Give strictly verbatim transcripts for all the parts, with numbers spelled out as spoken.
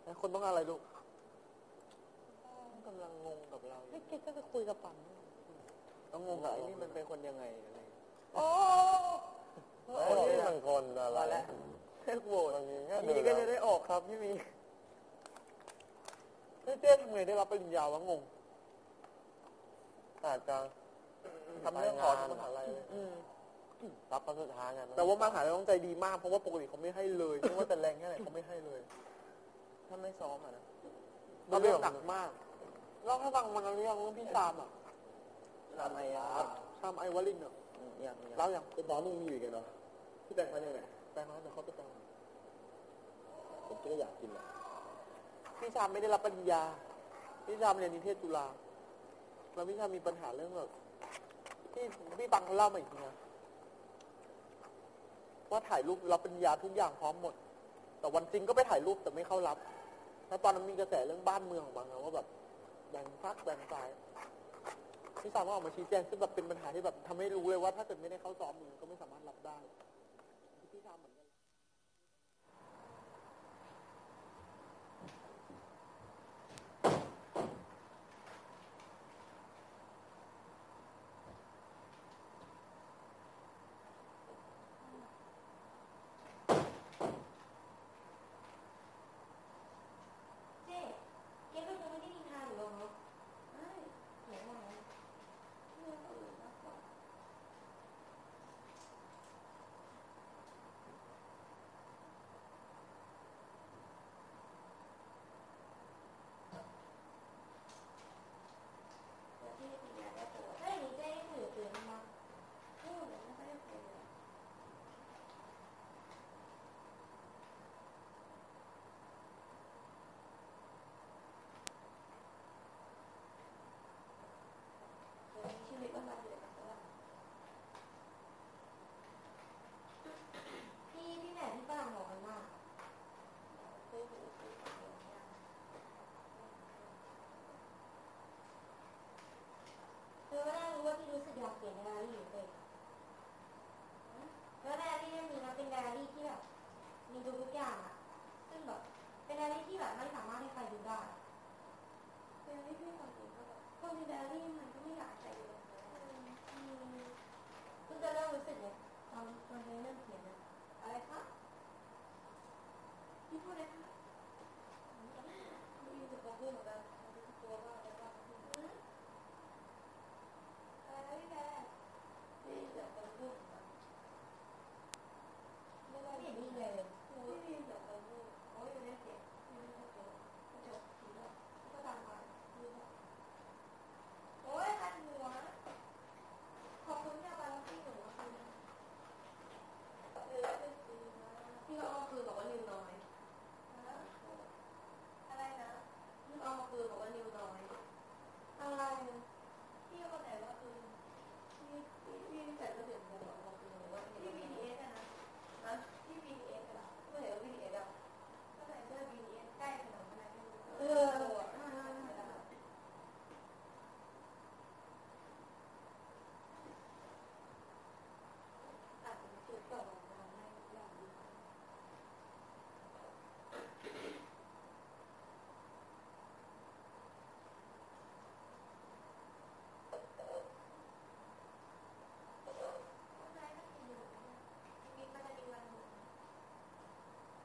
คนต้องอะไรลูกกำลังงงกับเราไม่คิดก็จะคุยกับปังต้องงงกับไอ้นี่มันเป็นคนยังไงอะไรโอ้คนนี้มันคนอะไรแล้วเทคโหวตนี่ก็จะได้ออกครับพี่มีเจ๊ทำไงได้รับปริญญาวะงงอาจจะทำเรื่องขอที่มหาลัยรับตอนสุดท้ายไงแต่ว่ามหาลัยต้องใจดีมากเพราะว่าปกติเขาไม่ให้เลยไม่ว่าแต่แรงแค่ไหนเขาไม่ให้เลยถ้าไม่ซ้อมอ่ะนะมันเรื่องหนักมากเล่าให้ฟังมันเรื่องเรื่องพี่ชามอ่ะชามไอ้ชามไอวลินอ่ะอย่างเล่าอย่างเป็นน้องมึงมีอยู่กันเนาะพี่แตงมาอย่างไรแตงมาแต่เขาไปแตงผมก็อยากกินอ่ะพี่ชามไม่ได้รับปริญญาพี่ชามเรียนนิเทศจุฬาแล้วพี่ชามมีปัญหาเรื่องแบบพี่พี่ปังเขาเล่ามาอีกทีนะว่าถ่ายรูปรับปริญญาทุกอย่างพร้อมหมดแต่วันจริงก็ไปถ่ายรูปแต่ไม่เข้ารับแล้วตอนนั้นมีกระแสเรื่องบ้านเมืองของบางนะว่าแบบแบ่งพรรคแบ่งฝ่ายพี่ชามก็ออกมาชี้แจงซึ่งแบบเป็นปัญหาที่แบบทำให้รู้เลยว่าถ้าเกิดไม่ได้เข้าซ้อมมึงก็ไม่สามารถรับได้พี่ชามเหมือนกัน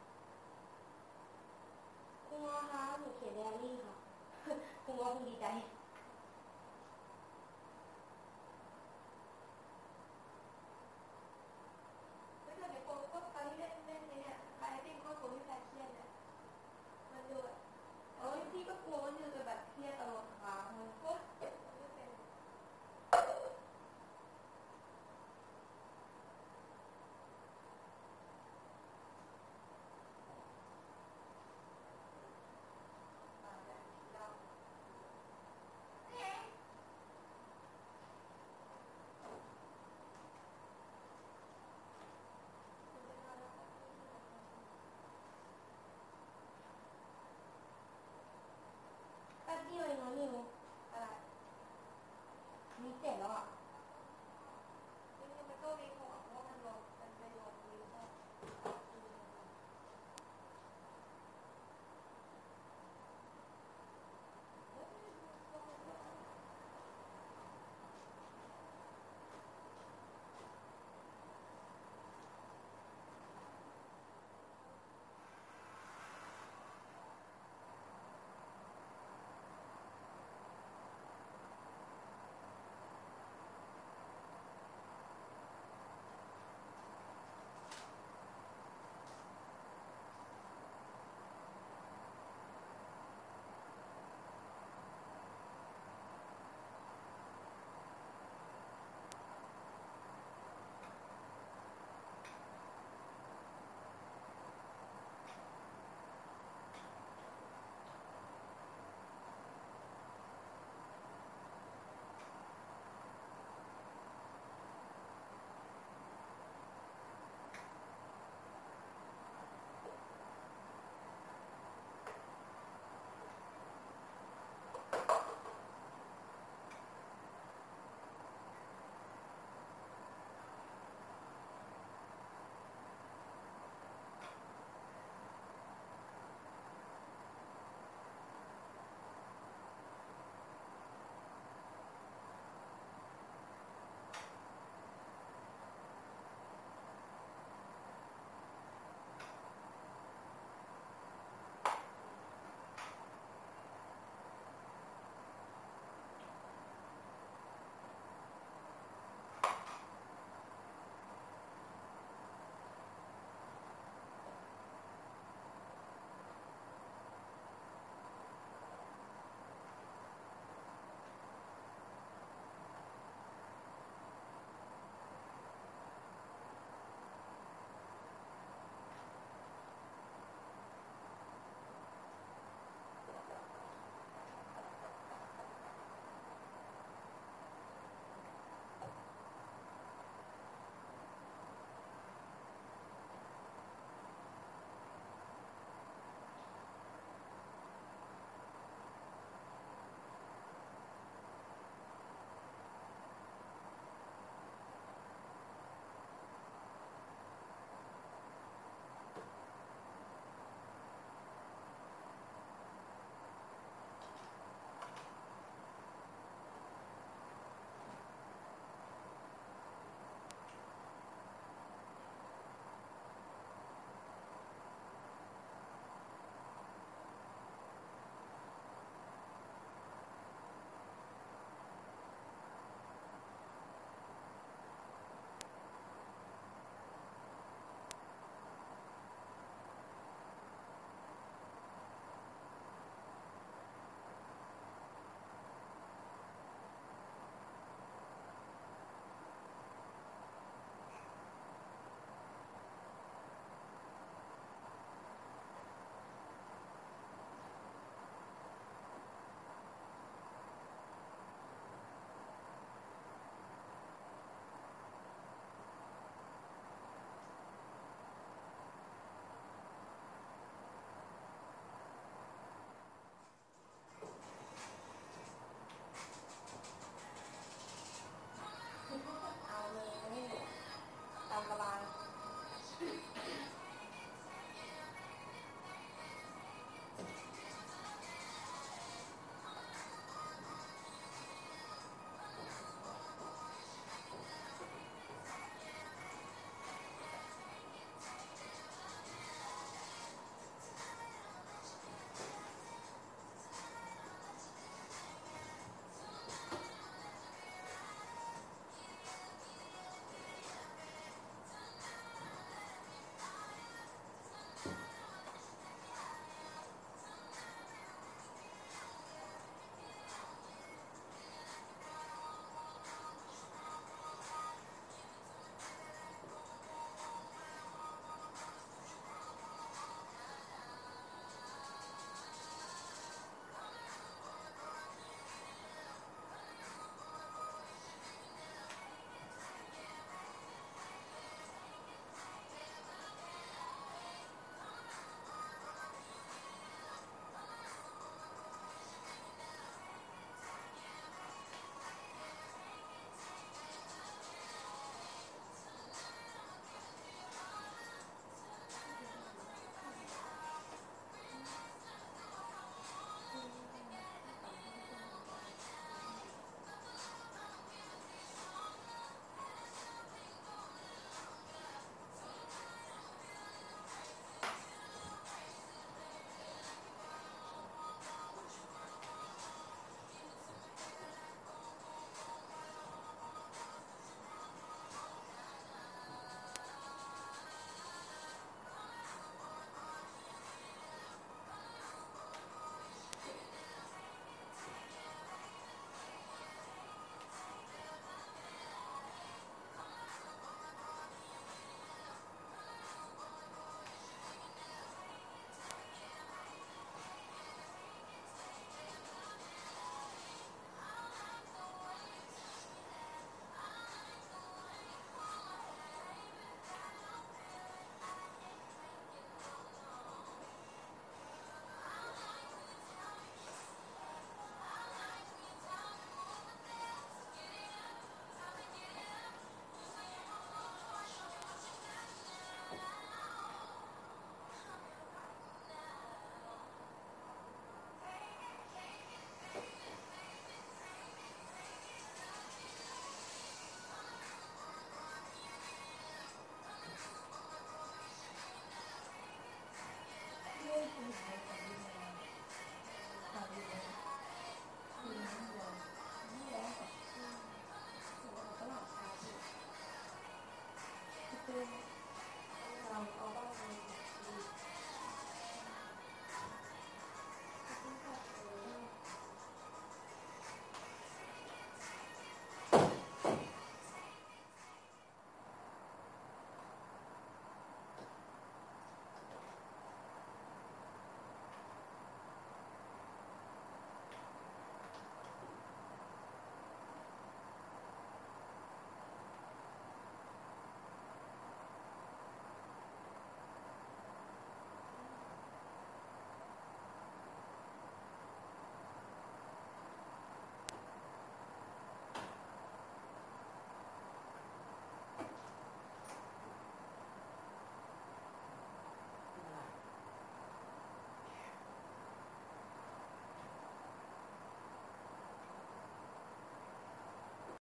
คุณว่าคะหนูเขียนไดอารี่ค่ะคุณว่าคุณดีใจ